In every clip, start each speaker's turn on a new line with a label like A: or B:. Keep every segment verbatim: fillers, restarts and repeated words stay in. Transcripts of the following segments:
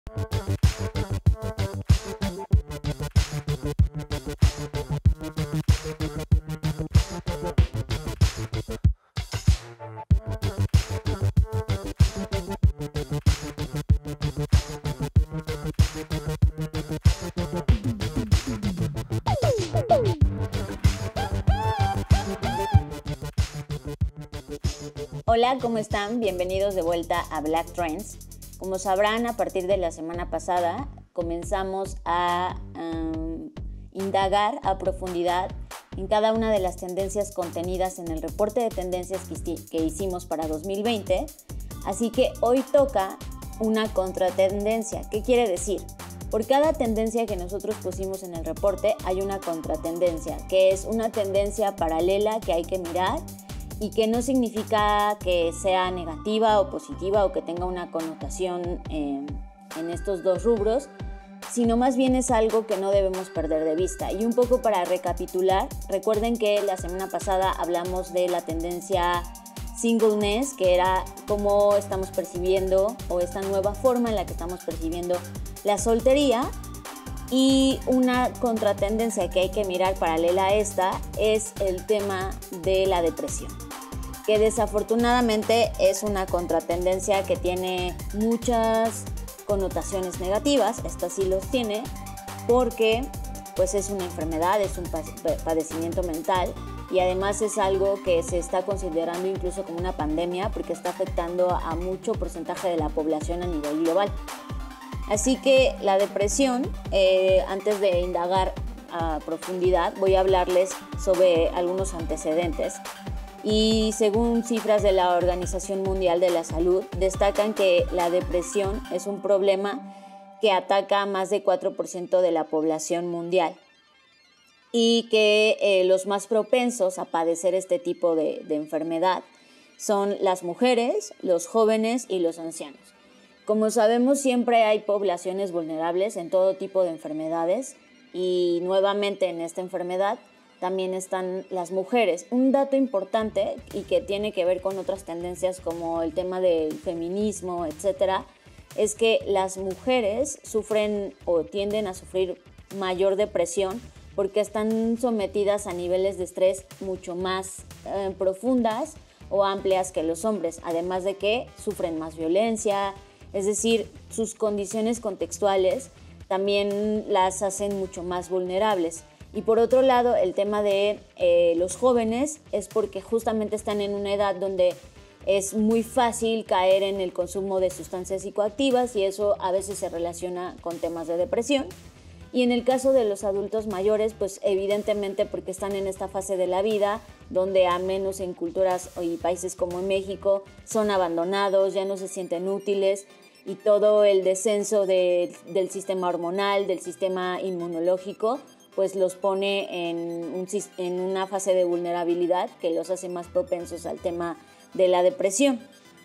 A: Hola, ¿cómo están? Bienvenidos de vuelta a Black Trends. Como sabrán, a partir de la semana pasada comenzamos a um, indagar a profundidad en cada una de las tendencias contenidas en el reporte de tendencias que, que hicimos para dos mil veinte. Así que hoy toca una contratendencia. ¿Qué quiere decir? Por cada tendencia que nosotros pusimos en el reporte hay una contratendencia, que es una tendencia paralela que hay que mirar y que no significa que sea negativa o positiva o que tenga una connotación eh, en estos dos rubros, sino más bien es algo que no debemos perder de vista. Y un poco para recapitular, recuerden que la semana pasada hablamos de la tendencia singleness, que era cómo estamos percibiendo o esta nueva forma en la que estamos percibiendo la soltería. Y una contratendencia que hay que mirar paralela a esta es el tema de la depresión, que desafortunadamente es una contratendencia que tiene muchas connotaciones negativas. Esta sí los tiene porque pues es una enfermedad, es un padecimiento mental y además es algo que se está considerando incluso como una pandemia porque está afectando a mucho porcentaje de la población a nivel global. Así que la depresión, eh, antes de indagar a profundidad, voy a hablarles sobre algunos antecedentes. Y según cifras de la Organización Mundial de la Salud, destacan que la depresión es un problema que ataca a más de cuatro por ciento de la población mundial y que eh, los más propensos a padecer este tipo de, de enfermedad son las mujeres, los jóvenes y los ancianos. Como sabemos, siempre hay poblaciones vulnerables en todo tipo de enfermedades y nuevamente en esta enfermedad también están las mujeres. Un dato importante y que tiene que ver con otras tendencias como el tema del feminismo, etcétera, es que las mujeres sufren o tienden a sufrir mayor depresión porque están sometidas a niveles de estrés mucho más eh, profundas o amplias que los hombres, además de que sufren más violencia. Es decir, sus condiciones contextuales también las hacen mucho más vulnerables. Y por otro lado, el tema de eh, los jóvenes es porque justamente están en una edad donde es muy fácil caer en el consumo de sustancias psicoactivas y eso a veces se relaciona con temas de depresión. Y en el caso de los adultos mayores, pues evidentemente porque están en esta fase de la vida donde a menos en culturas y países como en México son abandonados, ya no se sienten útiles y todo el descenso de, del sistema hormonal, del sistema inmunológico, pues los pone en, un, en una fase de vulnerabilidad que los hace más propensos al tema de la depresión.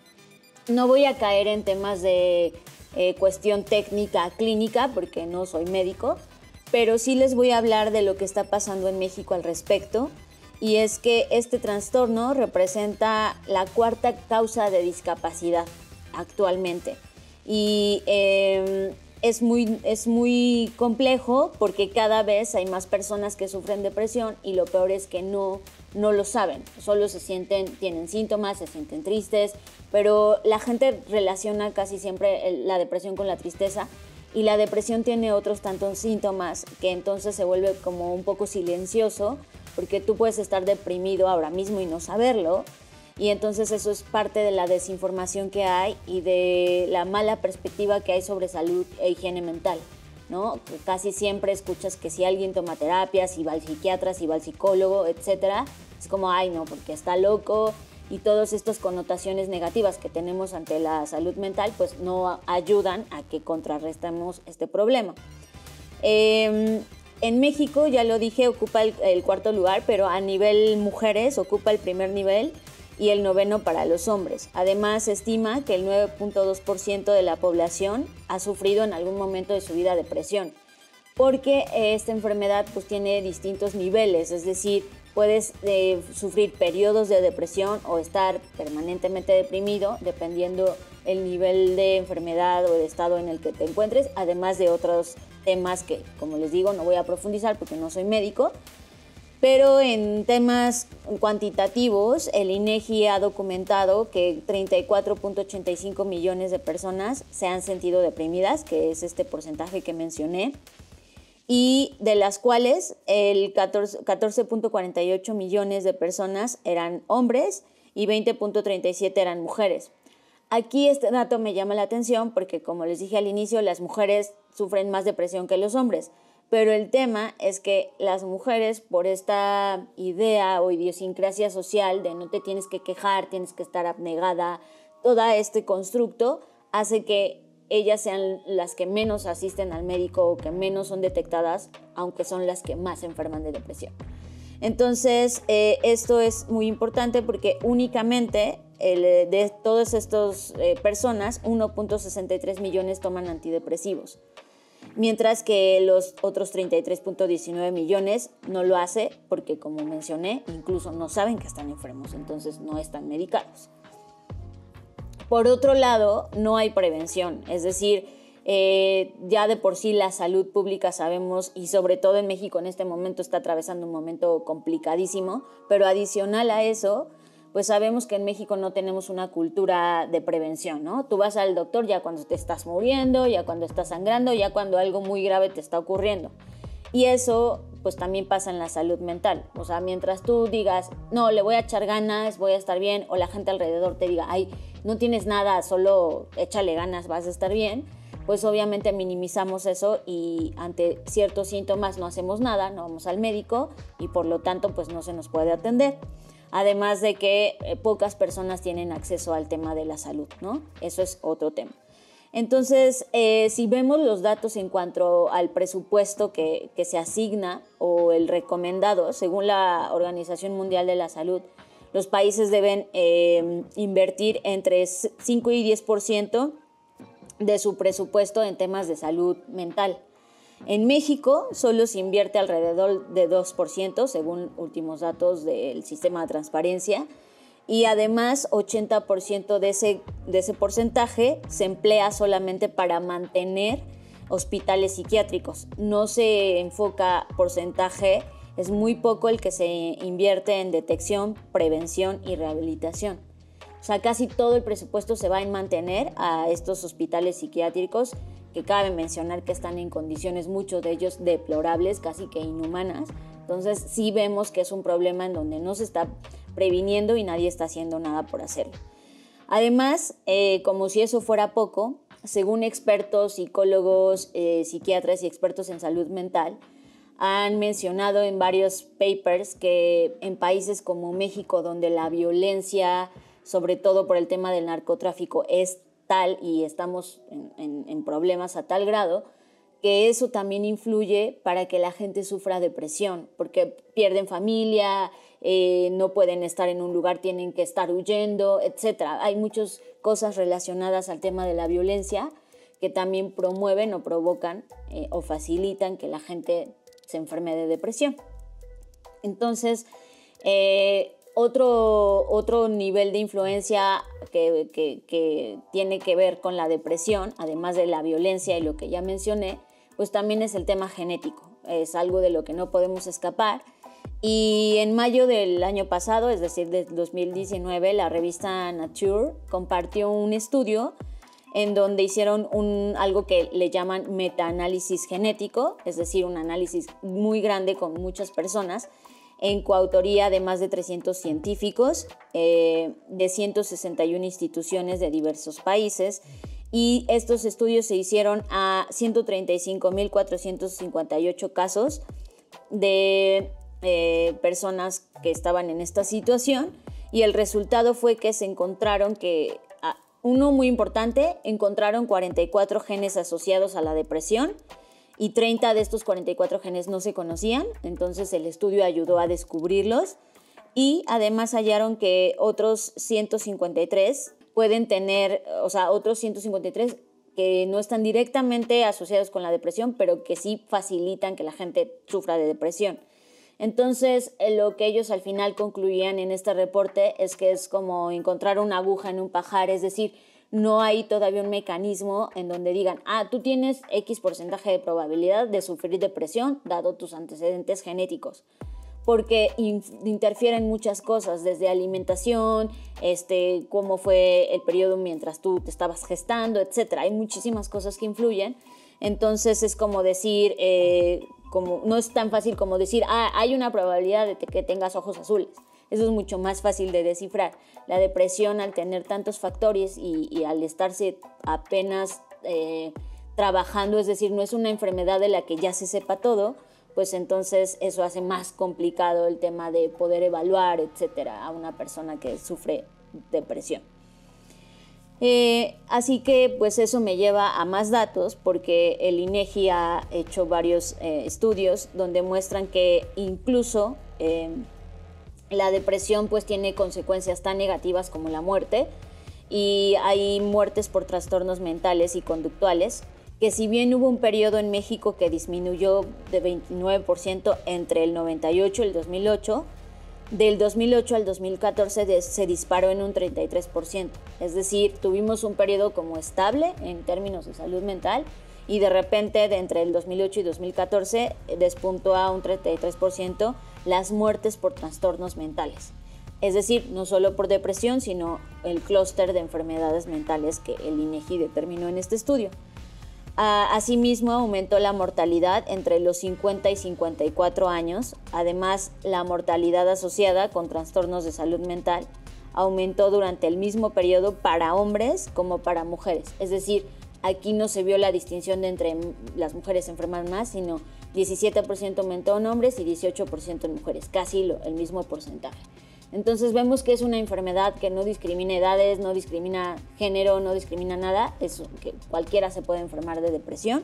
A: No voy a caer en temas de eh, cuestión técnica clínica porque no soy médico, pero sí les voy a hablar de lo que está pasando en México al respecto, y es que este trastorno representa la cuarta causa de discapacidad actualmente. Y eh, es muy, es muy complejo porque cada vez hay más personas que sufren depresión y lo peor es que no, no lo saben. Solo se sienten, tienen síntomas, se sienten tristes, pero la gente relaciona casi siempre la depresión con la tristeza y la depresión tiene otros tantos síntomas que entonces se vuelve como un poco silencioso porque tú puedes estar deprimido ahora mismo y no saberlo. Y entonces eso es parte de la desinformación que hay y de la mala perspectiva que hay sobre salud e higiene mental, ¿no? Casi siempre escuchas que si alguien toma terapia, si va al psiquiatra, si va al psicólogo, etcétera, es como, ay, no, porque está loco, y todas estas connotaciones negativas que tenemos ante la salud mental, pues no ayudan a que contrarrestemos este problema. Eh, en México, ya lo dije, ocupa el, el cuarto lugar, pero a nivel mujeres ocupa el primer nivel y el noveno para los hombres. Además, se estima que el nueve punto dos por ciento de la población ha sufrido en algún momento de su vida depresión, porque esta enfermedad pues, tiene distintos niveles, es decir, puedes eh, sufrir periodos de depresión o estar permanentemente deprimido, dependiendo el nivel de enfermedad o de estado en el que te encuentres, además de otros temas que, como les digo, no voy a profundizar porque no soy médico. Pero en temas cuantitativos, el INEGI ha documentado que treinta y cuatro punto ochenta y cinco millones de personas se han sentido deprimidas, que es este porcentaje que mencioné, y de las cuales el catorce punto cuarenta y ocho millones de personas eran hombres y veinte punto treinta y siete eran mujeres. Aquí este dato me llama la atención porque, como les dije al inicio, las mujeres sufren más depresión que los hombres. Pero el tema es que las mujeres, por esta idea o idiosincrasia social de no te tienes que quejar, tienes que estar abnegada, todo este constructo hace que ellas sean las que menos asisten al médico o que menos son detectadas, aunque son las que más se enferman de depresión. Entonces, eh, esto es muy importante porque únicamente el, de todas estas eh, personas, uno punto sesenta y tres millones toman antidepresivos. Mientras que los otros treinta y tres punto diecinueve millones no lo hace porque, como mencioné, incluso no saben que están enfermos, entonces no están medicados. Por otro lado, no hay prevención, es decir, eh, ya de por sí la salud pública sabemos, y sobre todo en México en este momento está atravesando un momento complicadísimo, pero adicional a eso, pues sabemos que en México no tenemos una cultura de prevención, ¿no? Tú vas al doctor ya cuando te estás muriendo, ya cuando estás sangrando, ya cuando algo muy grave te está ocurriendo. Y eso pues también pasa en la salud mental. O sea, mientras tú digas, no, le voy a echar ganas, voy a estar bien, o la gente alrededor te diga, ay, no tienes nada, solo échale ganas, vas a estar bien, pues obviamente minimizamos eso y ante ciertos síntomas no hacemos nada, no vamos al médico y por lo tanto pues no se nos puede atender. Además de que eh, pocas personas tienen acceso al tema de la salud, ¿no? Eso es otro tema. Entonces, eh, si vemos los datos en cuanto al presupuesto que, que se asigna o el recomendado, según la Organización Mundial de la Salud, los países deben eh, invertir entre cinco y diez por ciento de su presupuesto en temas de salud mental. En México solo se invierte alrededor de dos por ciento, según últimos datos del sistema de transparencia, y además ochenta por ciento de ese, de ese porcentaje se emplea solamente para mantener hospitales psiquiátricos. No se enfoca porcentaje, es muy poco el que se invierte en detección, prevención y rehabilitación. O sea, casi todo el presupuesto se va a mantener a estos hospitales psiquiátricos, que cabe mencionar que están en condiciones, muchos de ellos deplorables, casi que inhumanas. Entonces sí vemos que es un problema en donde no se está previniendo y nadie está haciendo nada por hacerlo. Además, eh, como si eso fuera poco, según expertos, psicólogos, eh, psiquiatras y expertos en salud mental, han mencionado en varios papers que en países como México, donde la violencia, sobre todo por el tema del narcotráfico, es tal y estamos en, en, en problemas a tal grado, que eso también influye para que la gente sufra depresión, porque pierden familia, eh, no pueden estar en un lugar, tienen que estar huyendo, etcétera. Hay muchas cosas relacionadas al tema de la violencia que también promueven o provocan eh, o facilitan que la gente se enferme de depresión. Entonces, eh, Otro, otro nivel de influencia que, que, que tiene que ver con la depresión, además de la violencia y lo que ya mencioné, pues también es el tema genético. Es algo de lo que no podemos escapar. Y en mayo del año pasado, es decir, del dos mil diecinueve, la revista Nature compartió un estudio en donde hicieron un, algo que le llaman metaanálisis genético, es decir, un análisis muy grande con muchas personas, en coautoría de más de trescientos científicos eh, de ciento sesenta y una instituciones de diversos países, y estos estudios se hicieron a ciento treinta y cinco mil cuatrocientos cincuenta y ocho casos de eh, personas que estaban en esta situación, y el resultado fue que se encontraron que, uno muy importante, encontraron cuarenta y cuatro genes asociados a la depresión, y treinta de estos cuarenta y cuatro genes no se conocían, entonces el estudio ayudó a descubrirlos, y además hallaron que otros ciento cincuenta y tres pueden tener, o sea, otros ciento cincuenta y tres que no están directamente asociados con la depresión, pero que sí facilitan que la gente sufra de depresión. Entonces, lo que ellos al final concluían en este reporte es que es como encontrar una aguja en un pajar, es decir, no hay todavía un mecanismo en donde digan, ah, tú tienes X porcentaje de probabilidad de sufrir depresión dado tus antecedentes genéticos, porque interfieren muchas cosas, desde alimentación, este, cómo fue el periodo mientras tú te estabas gestando, etcétera. Hay muchísimas cosas que influyen. Entonces es como decir, eh, como, no es tan fácil como decir, ah, hay una probabilidad de que tengas ojos azules. Eso es mucho más fácil de descifrar. La depresión, al tener tantos factores y, y al estarse apenas eh, trabajando, es decir, no es una enfermedad de la que ya se sepa todo, pues entonces eso hace más complicado el tema de poder evaluar, etcétera, a una persona que sufre depresión. Eh, así que pues eso me lleva a más datos, porque el INEGI ha hecho varios eh, estudios donde muestran que incluso eh, la depresión pues tiene consecuencias tan negativas como la muerte, y hay muertes por trastornos mentales y conductuales, que si bien hubo un periodo en México que disminuyó de veintinueve por ciento entre el noventa y ocho y el dos mil ocho, del dos mil ocho al dos mil catorce de, se disparó en un treinta y tres por ciento. Es decir, tuvimos un periodo como estable en términos de salud mental, y de repente de entre el dos mil ocho y dos mil catorce despuntó a un treinta y tres por ciento las muertes por trastornos mentales. Es decir, no solo por depresión, sino el clúster de enfermedades mentales que el INEGI determinó en este estudio. Asimismo, aumentó la mortalidad entre los cincuenta y cincuenta y cuatro años. Además, la mortalidad asociada con trastornos de salud mental aumentó durante el mismo periodo para hombres como para mujeres. Es decir, aquí no se vio la distinción de entre las mujeres se enferman más, sino diecisiete por ciento aumentó en hombres y dieciocho por ciento en mujeres, casi lo, el mismo porcentaje. Entonces vemos que es una enfermedad que no discrimina edades, no discrimina género, no discrimina nada, es que cualquiera se puede enfermar de depresión.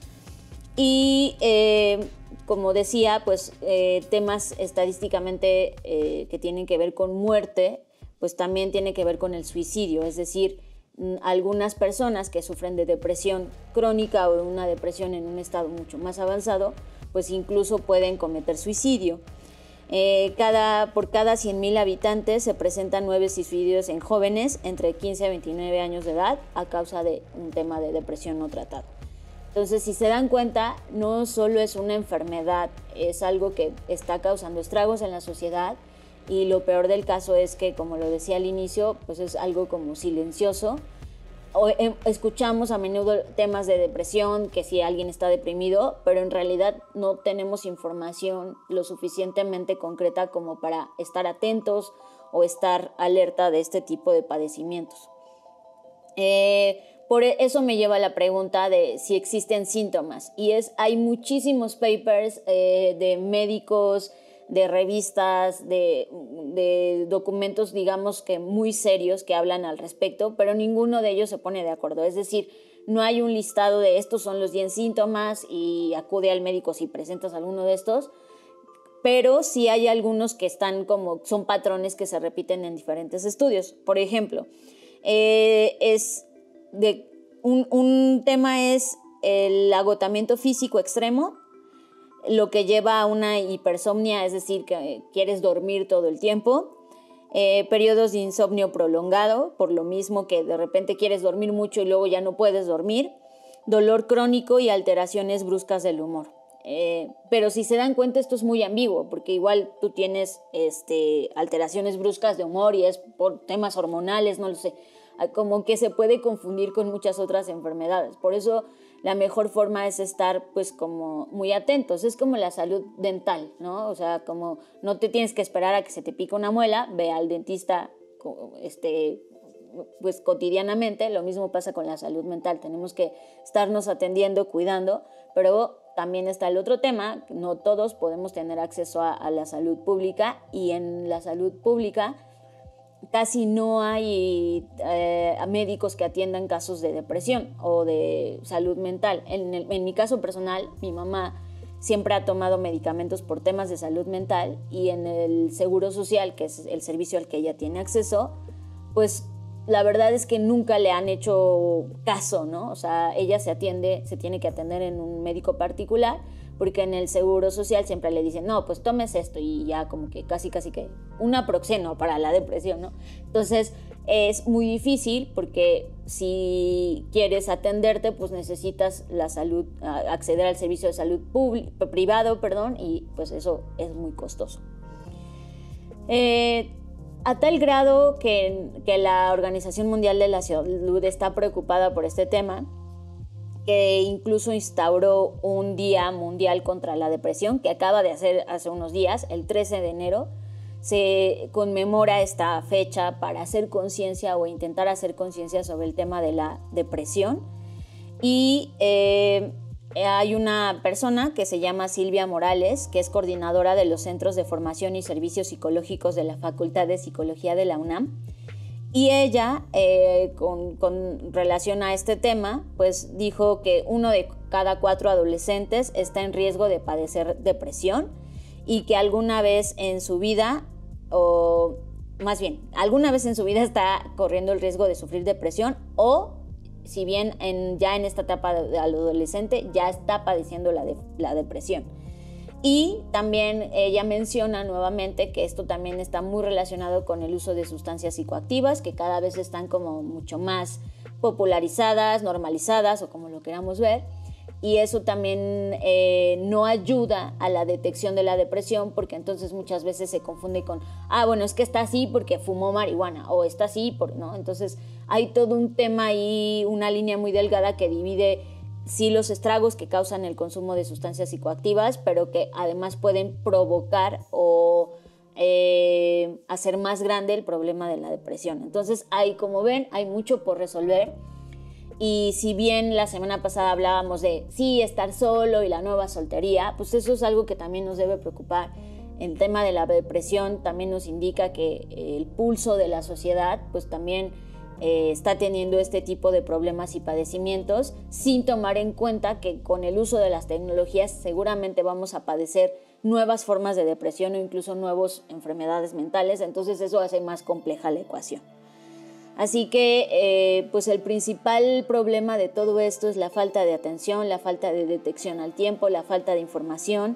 A: Y eh, como decía, pues eh, temas estadísticamente eh, que tienen que ver con muerte, pues también tiene que ver con el suicidio, es decir, algunas personas que sufren de depresión crónica o de una depresión en un estado mucho más avanzado, pues incluso pueden cometer suicidio. Eh, cada, por cada cien mil habitantes se presentan nueve suicidios en jóvenes entre quince a veintinueve años de edad a causa de un tema de depresión no tratado. Entonces, si se dan cuenta, no solo es una enfermedad, es algo que está causando estragos en la sociedad, y lo peor del caso es que, como lo decía al inicio, pues es algo como silencioso. O, eh, escuchamos a menudo temas de depresión, que si alguien está deprimido, pero en realidad no tenemos información lo suficientemente concreta como para estar atentos o estar alerta de este tipo de padecimientos. Eh, por eso me lleva a la pregunta de si existen síntomas, y es, hay muchísimos papers eh, de médicos, de revistas, de, de documentos, digamos que muy serios que hablan al respecto, pero ninguno de ellos se pone de acuerdo. Es decir, no hay un listado de estos son los diez síntomas y acude al médico si presentas alguno de estos, pero sí hay algunos que están como, son patrones que se repiten en diferentes estudios. Por ejemplo, eh, es de, un, un tema es el agotamiento físico extremo, lo que lleva a una hipersomnia, es decir, que quieres dormir todo el tiempo, eh, periodos de insomnio prolongado, por lo mismo que de repente quieres dormir mucho y luego ya no puedes dormir, dolor crónico y alteraciones bruscas del humor. Eh, pero si se dan cuenta, esto es muy ambiguo, porque igual tú tienes este, alteraciones bruscas de humor y es por temas hormonales, no lo sé, como que se puede confundir con muchas otras enfermedades. Por eso la mejor forma es estar pues como muy atentos. Es como la salud dental, ¿no? O sea, como no te tienes que esperar a que se te pique una muela, ve al dentista este, pues cotidianamente. Lo mismo pasa con la salud mental. Tenemos que estarnos atendiendo, cuidando, pero también está el otro tema, no todos podemos tener acceso a, a la salud pública, y en la salud pública casi no hay eh, médicos que atiendan casos de depresión o de salud mental. En, el, en mi caso personal, mi mamá siempre ha tomado medicamentos por temas de salud mental, y en el Seguro Social, que es el servicio al que ella tiene acceso, pues la verdad es que nunca le han hecho caso, ¿no? O sea, ella se atiende, se tiene que atender en un médico particular, porque en el Seguro Social siempre le dicen, no, pues tomes esto, y ya como que casi, casi que un Naproxeno para la depresión, ¿no? Entonces, es muy difícil porque si quieres atenderte, pues necesitas la salud, acceder al servicio de salud público, privado, perdón, y pues eso es muy costoso. Eh, a tal grado que, que la Organización Mundial de la Salud está preocupada por este tema, que incluso instauró un Día Mundial contra la Depresión, que acaba de hacer hace unos días, el trece de enero, se conmemora esta fecha para hacer conciencia o intentar hacer conciencia sobre el tema de la depresión. Y eh, hay una persona que se llama Silvia Morales, que es coordinadora de los Centros de Formación y Servicios Psicológicos de la Facultad de Psicología de la UNAM. Y ella, eh, con, con relación a este tema, pues dijo que uno de cada cuatro adolescentes está en riesgo de padecer depresión y que alguna vez en su vida, o más bien, alguna vez en su vida está corriendo el riesgo de sufrir depresión, o si bien en, ya en esta etapa de, de adolescente ya está padeciendo la, de, la depresión. Y también ella menciona nuevamente que esto también está muy relacionado con el uso de sustancias psicoactivas, que cada vez están como mucho más popularizadas, normalizadas o como lo queramos ver. Y eso también eh, no ayuda a la detección de la depresión, porque entonces muchas veces se confunde con, ah, bueno, es que está así porque fumó marihuana, o está así, por, ¿no? Entonces hay todo un tema ahí, una línea muy delgada que divide sí los estragos que causan el consumo de sustancias psicoactivas, pero que además pueden provocar o eh, hacer más grande el problema de la depresión. Entonces, hay, como ven, hay mucho por resolver. Y si bien la semana pasada hablábamos de sí, estar solo y la nueva soltería, pues eso es algo que también nos debe preocupar. El tema de la depresión también nos indica que el pulso de la sociedad, pues también Eh, está teniendo este tipo de problemas y padecimientos, sin tomar en cuenta que con el uso de las tecnologías seguramente vamos a padecer nuevas formas de depresión o incluso nuevas enfermedades mentales. Entonces eso hace más compleja la ecuación. Así que eh, pues el principal problema de todo esto es la falta de atención, la falta de detección al tiempo, la falta de información.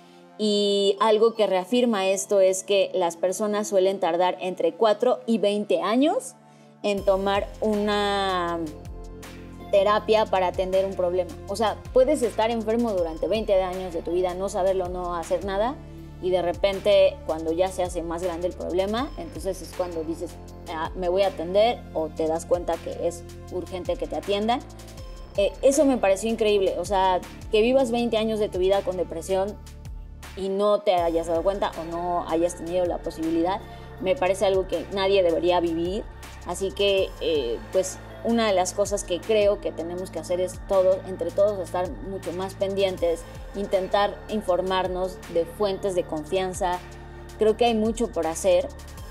A: Y algo que reafirma esto es que las personas suelen tardar entre cuatro y veinte años en tomar una terapia para atender un problema. O sea, puedes estar enfermo durante veinte años de tu vida, no saberlo, no hacer nada, y de repente cuando ya se hace más grande el problema, entonces es cuando dices, ah, me voy a atender, o te das cuenta que es urgente que te atiendan. Eh, eso me pareció increíble. O sea, que vivas veinte años de tu vida con depresión y no te hayas dado cuenta o no hayas tenido la posibilidad, me parece algo que nadie debería vivir. Así que, eh, pues, una de las cosas que creo que tenemos que hacer es todos, entre todos, estar mucho más pendientes, intentar informarnos de fuentes de confianza. Creo que hay mucho por hacer,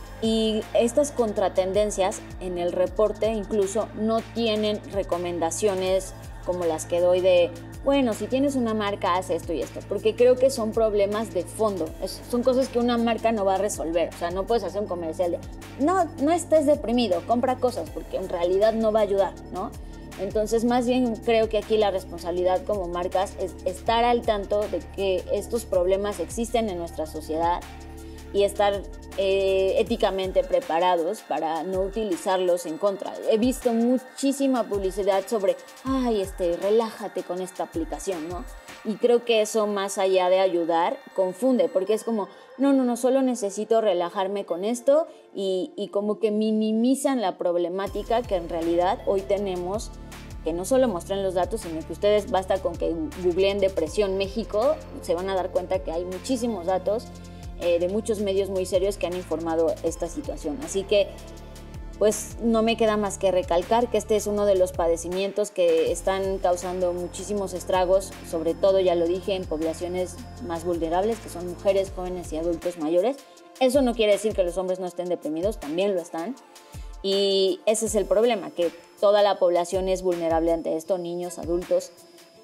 A: y estas contratendencias en el reporte incluso no tienen recomendaciones como las que doy de, bueno, si tienes una marca, haz esto y esto, porque creo que son problemas de fondo, es, son cosas que una marca no va a resolver. O sea, no puedes hacer un comercial de, no, no estés deprimido, compra cosas, porque en realidad no va a ayudar, ¿no? Entonces, más bien creo que aquí la responsabilidad como marcas es estar al tanto de que estos problemas existen en nuestra sociedad y estar eh, éticamente preparados para no utilizarlos en contra. He visto muchísima publicidad sobre, ay, este, relájate con esta aplicación, ¿no? Y creo que eso, más allá de ayudar, confunde, porque es como, no, no, no, solo necesito relajarme con esto, y, y como que minimizan la problemática que en realidad hoy tenemos, que no solo muestran los datos, sino que ustedes basta con que googleen Depresión México, se van a dar cuenta que hay muchísimos datos eh, de muchos medios muy serios que han informado esta situación. Así que, pues no me queda más que recalcar que este es uno de los padecimientos que están causando muchísimos estragos, sobre todo, ya lo dije, en poblaciones más vulnerables, que son mujeres, jóvenes y adultos mayores. Eso no quiere decir que los hombres no estén deprimidos, también lo están. Y ese es el problema, que toda la población es vulnerable ante esto, niños, adultos.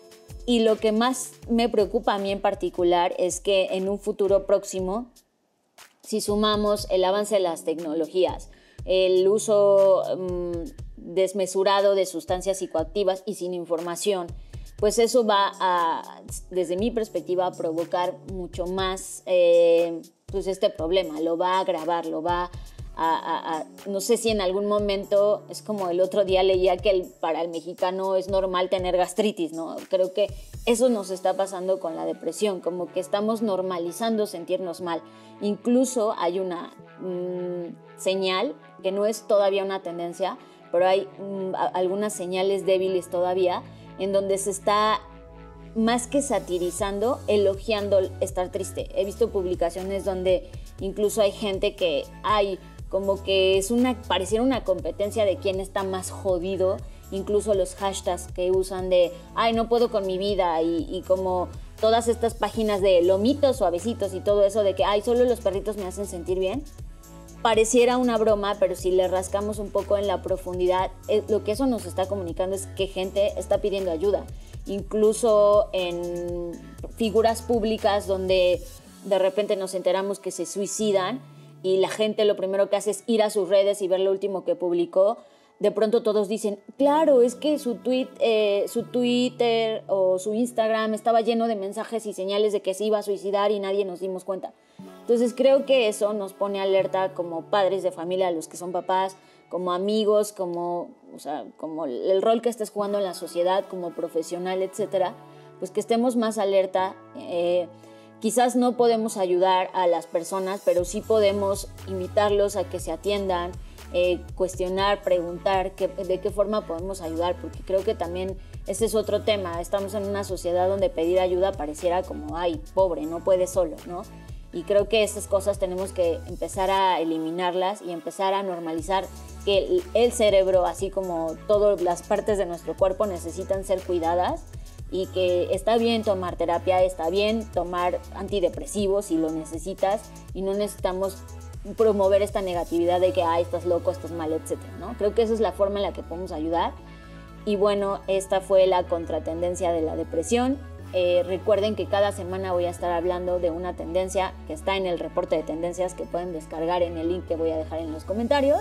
A: Y lo que más me preocupa a mí en particular es que en un futuro próximo, si sumamos el avance de las tecnologías, el uso um, desmesurado de sustancias psicoactivas y sin información, pues eso va a, desde mi perspectiva, a provocar mucho más eh, pues este problema, lo va a agravar, lo va a, a, a, no sé si en algún momento, es como el otro día leía que el, para el mexicano es normal tener gastritis, ¿no? Creo que eso nos está pasando con la depresión, como que estamos normalizando sentirnos mal. Incluso hay una mmm, señal, que no es todavía una tendencia, pero hay mmm, algunas señales débiles todavía, en donde se está, más que satirizando, elogiando estar triste. He visto publicaciones donde incluso hay gente que hay como que es una, pareciera una competencia de quién está más jodido, incluso los hashtags que usan de ay, no puedo con mi vida, y, y como todas estas páginas de lomitos suavecitos y todo eso de que ay, solo los perritos me hacen sentir bien. Pareciera una broma, pero si le rascamos un poco en la profundidad, eh, lo que eso nos está comunicando es que gente está pidiendo ayuda. Incluso en figuras públicas donde de repente nos enteramos que se suicidan y la gente lo primero que hace es ir a sus redes y ver lo último que publicó. De pronto todos dicen, claro, es que su, tweet, eh, su Twitter o su Instagram estaba lleno de mensajes y señales de que se iba a suicidar y nadie nos dimos cuenta. Entonces creo que eso nos pone alerta como padres de familia, los que son papás, como amigos, como, o sea, como el rol que estés jugando en la sociedad, como profesional, etcétera, pues que estemos más alerta. Eh, quizás no podemos ayudar a las personas, pero sí podemos invitarlos a que se atiendan, eh, cuestionar, preguntar que, de qué forma podemos ayudar, porque creo que también ese es otro tema. Estamos en una sociedad donde pedir ayuda pareciera como, ay, pobre, no puede solo, ¿no? Y creo que esas cosas tenemos que empezar a eliminarlas y empezar a normalizar que el, el cerebro, así como todas las partes de nuestro cuerpo, necesitan ser cuidadas, y que está bien tomar terapia, está bien tomar antidepresivos si lo necesitas, y no necesitamos promover esta negatividad de que ay, estás loco, estás mal, etcétera, ¿no? Creo que esa es la forma en la que podemos ayudar. Y bueno, esta fue la contratendencia de la depresión. Eh, recuerden que cada semana voy a estar hablando de una tendencia que está en el reporte de tendencias que pueden descargar en el link que voy a dejar en los comentarios.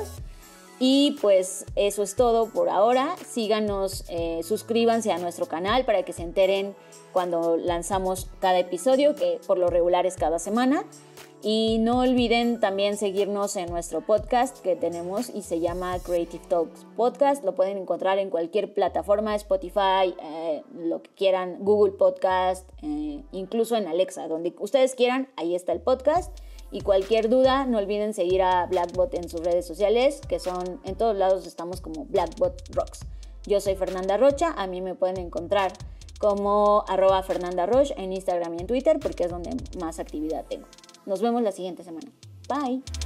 A: Y pues eso es todo por ahora. Síganos, eh, suscríbanse a nuestro canal para que se enteren cuando lanzamos cada episodio, que por lo regular es cada semana. Y no olviden también seguirnos en nuestro podcast que tenemos y se llama Creative Talks Podcast. Lo pueden encontrar en cualquier plataforma, Spotify, eh, lo que quieran, Google Podcast, eh, incluso en Alexa, donde ustedes quieran, ahí está el podcast. Y cualquier duda, no olviden seguir a Blackbot en sus redes sociales, que son, en todos lados estamos como Blackbot Rocks. Yo soy Fernanda Rocha, a mí me pueden encontrar como arroba Fernanda Roche en Instagram y en Twitter, porque es donde más actividad tengo. Nos vemos la siguiente semana. Bye.